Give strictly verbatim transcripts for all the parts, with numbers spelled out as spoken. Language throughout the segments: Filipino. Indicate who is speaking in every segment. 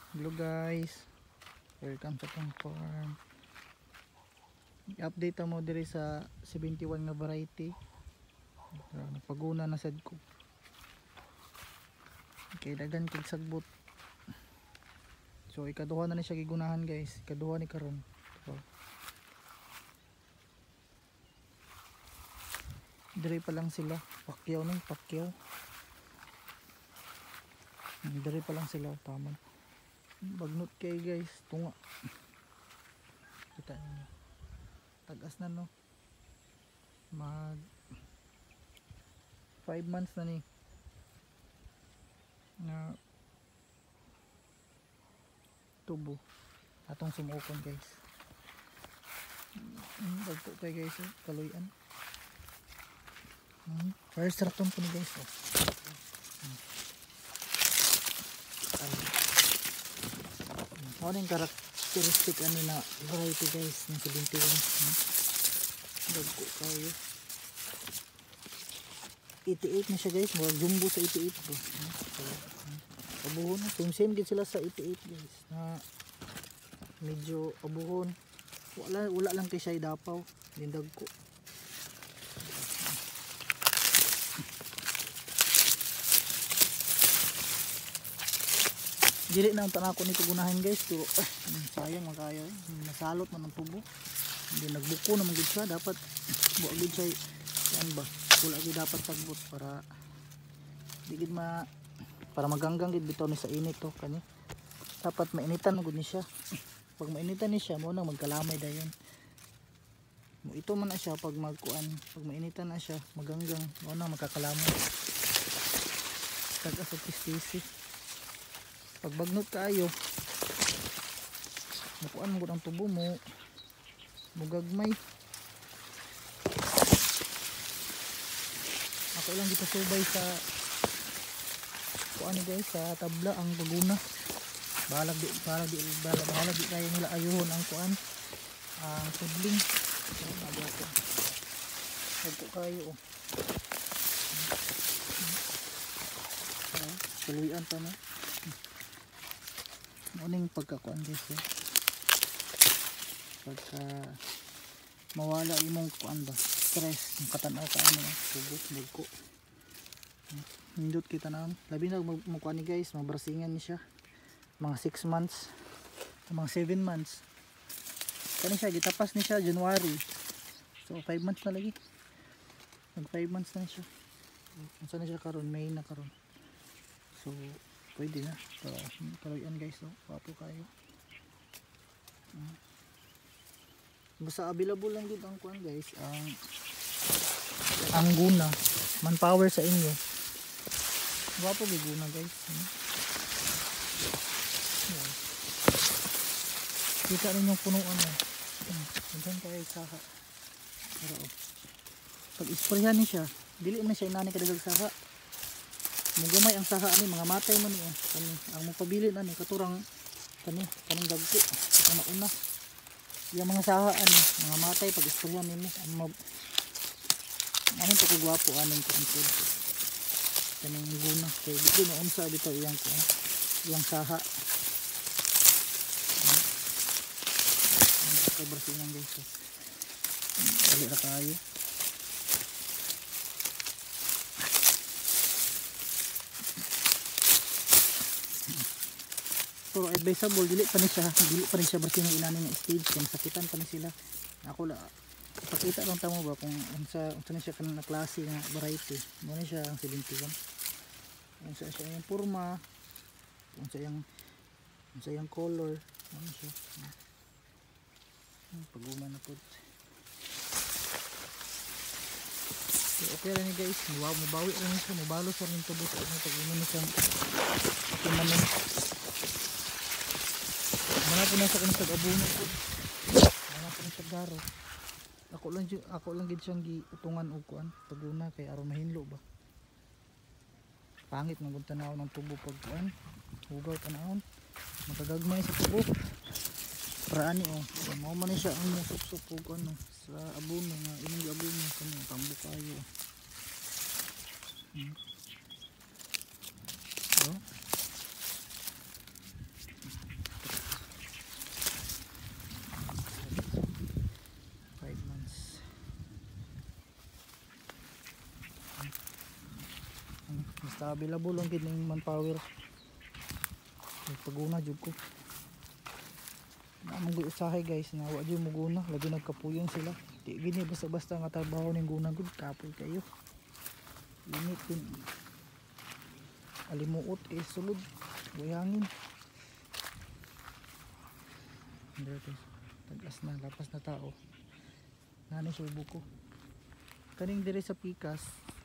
Speaker 1: Hello guys, welcome sa tong farm. I-update mo diri sa seventy-one nga variety. Napaguna na sad ko. Okay, dagan kig sagbot. So ikaduha na ni siya gigunahan guys. Ikaduha ni karon. So, diri pa lang sila. Pakyaw ni, pakyaw. Diri pa lang sila, tama. Bagnot kay guys, tunga. Kita niyo. Tagas na no. Mag five months na ni. Na tubo. Atong sumukon guys. Hmm, bagto kay guys, eh. Kaluyan. Hmm, first raton po ni guys. Oh. Hmm. Ano yung characteristic ano na variety guys ng seventy-one. Hmm? Dagko kayo. eighty-eight na siya guys, murag jumbo sa eighty-eight po. Hmm? So, hmm. Abuhon na, same same din sila sa eighty-eight guys na medyo abuhon. Wala, wala lang kay siya dapaw, dindag ko. Dili na ang tanako nito gunahin guys, pero eh, sayang magkayo eh. Nasalot man ang tubo. Hindi nagbuko naman gud siya, dapat buag gud siya yan ba. Wala gid dapat sagbot para digid ma para maganggang gid bitaw ni sa init to kani. Dapat mainitan gud ni siya. Pag mainitan ni siya mo nang magkalamay dayon. Mo ito man na siya pag magkuan, pag mainitan na siya, maganggang mo nang magkakalamay. Taga sa tistisi. Pag bagnot kaayo, makuan mo ang tubo mo, mugagmay. Ako lang dito subay sa kuan ni guys sa tabla ang paguna. Balag di balag di balag, balag di kayo nila ayuhon ang kuan ang tudling. So, nagato. Ito kayo oh. Oh, kaluyan pa na. Uning pagkakuan guys eh. Pagka mawala imong kuan ba stress yung katanaw ka ano tubos dagko hindot kita na labi na magkuan ni guys mabrasingan ni siya mga six months mga seven months kani siya gitapas ni siya January so five months na lagi mag five months na siya unsa na siya karon May na karon so pwede na. So, kaluyan guys, no? Papo kayo. Hmm. Basta available lang dito ang kuan guys, ang ang guna, manpower sa inyo. Wapo gi guna guys. Hmm. Yeah. Kita rin yung punuan mo. Hmm. Diyan kayo saka. Pero, oh. Pag isprayan ni siya, dili man siya inani kadagang saka. Mugamay ang saha ani mga matay man ni kani ang mapabilin ani katurang kani kanang dagko kana una yung mga saha ani mga matay pag istorya nimo ang mag ano to kagwapo aning kontrol kanang guna kay di na unsa bitaw iyang ko iyang saha ang kabrasin ng guys dali ra kayo. Pero advisable dili pa ni siya dili pa rin siya basta ng inani nga stage kung sakitan pa ni sila ako la ipakita lang tamo ba kung unsa unsa ni siya kanang klase nga variety mo ni siya ang seventy-one unsa siya yung porma unsa yung unsa yung color mo ni siya hmm, paguma na po so, okay rin ni guys wow mabawi rin siya mabalo sa rin tubo sa pag-uma ni siya kumanin. Mana po nasa kanang tag-abuno po. Mana po nasa garo. Ako lang ako lang gid siyang giutungan og kuan paguna kay aron mahinlo ba. Pangit man gud tanaw ng tubo pag kuan. Hugaw tanawon. Makagagmay sa tubo. Para ani oh, so, mao man ni siya ang musup-sup og ano sa abuno nga imong abuno kani tambo kayo. Hmm. Oh. basta available lang gid ning manpower. Paguna jud ko. Namang gud usahay guys, nawa jud mo guna, labi nagkapuyon sila. Di gini basta-basta nga trabaho ning guna gud, kapoy kayo. Init din. Alimuot eh sulod, guyangin. Dito, tagas na, lapas na tao. Nani subo ko. Kaning dire sa Pikas.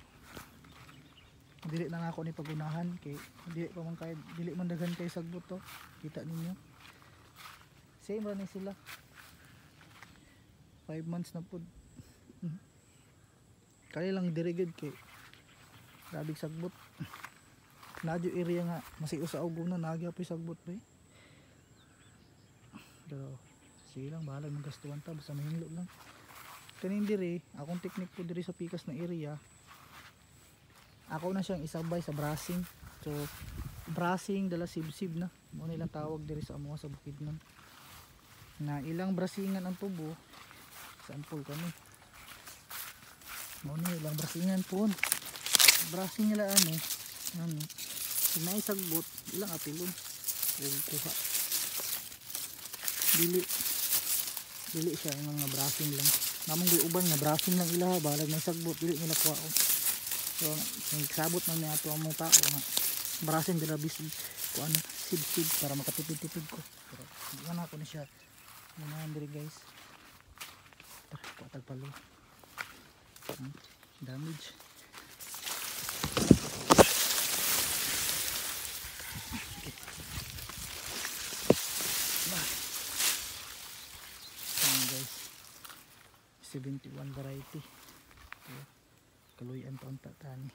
Speaker 1: Dili na nga ako ni pagunahan kay dili pa man kay dili man daghan kay sagbot to. Kita ninyo. Same ra ni sila. five months na pud. Hmm. Kaya lang dire gud kay grabe sagbot. Nadyo area nga masiyo sa uguna nagya pa sagbot ba. Pero sige lang bahala mong gastuan ta basta mahinlo lang. Kaning dire akong technique po dire sa Pikas na area. Ako na siyang isabay sa brushing. So brushing dala sib-sib na. Mo nilang tawag diri sa amo sa Bukidnon. Na ilang brushingan ang tubo. Sample kami. Mo ni ilang brushingan po. Brushing nila ano, ano. May sagbot, ilang atilon. Ug kuha. Dili. Dili siya yung mga brushing lang. Namong di uban nga brushing lang ila balag may sagbot dili nila kuha. So, nagsabot man niya ito ang mga tao na brushing dila bisig ko ano, sib-sib para makatipid-tipid ko. Pero hindi na ako na siya manahan diri guys. Tara, kuha tagpalo. Hmm, damage. Okay. Bah. Ayan guys. seventy-one variety. Okay. Kaluyan pa ang tatani.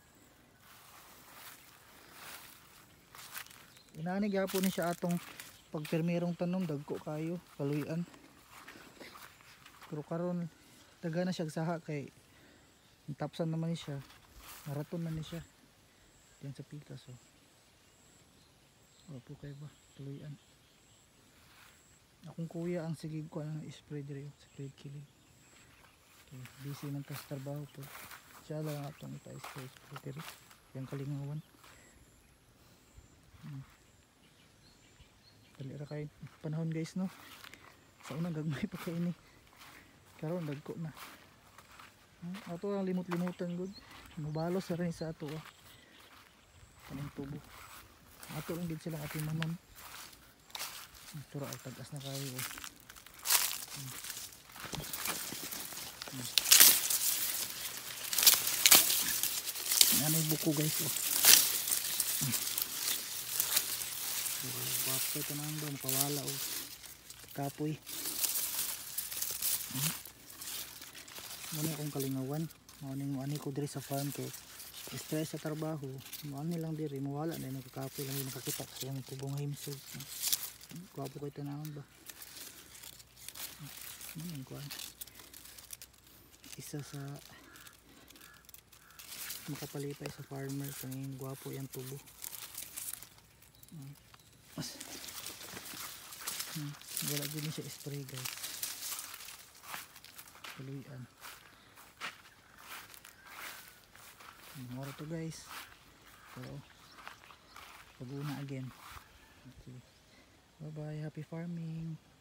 Speaker 1: Inani gapon ni siya atong pagpermerong tanom dagko kayo kaluyan. Pero karon taga na siya saha kay tapsan naman ni siya. Maraton na ni siya. Diyan sa Pikas oh. Opo kay ba kaluyan. Akong kuya ang sigig ko ang spray dire sa spray killing. Okay, busy ng kastarbaho po. Siya lang atong ipa-spray spray yung kalingawan. Hmm. Dali ra kay panahon guys no. Sa unang gagmay pa kay ini. Karon dagko na. Hmm? Ato ang limot-limutan gud. Mubalos sa rin sa ato. Oh. Kaning tubo. Ato lang gid sila ating manon. Ito ra tagas na kayo. Oh. Hmm. Hmm. Yan ay buko guys oh. Hmm. So, wapo ito na ang pawala o oh. Kapoy. Hmm. Muna akong kalingawan. Muna ani ko diri sa farm kay stress sa trabaho. Muna lang diri mawala na yung kapoy lang yung nakakita sa yung tubong himsog. Hmm. Wapo ko ito na ba. Hmm. Ano isa sa makapalipay sa farmer kung gwapo yung tubo. Hmm. Hmm. Wala din siya spray guys. Kaluyan. Mora to guys. So pag-una again. Okay. Bye bye, happy farming.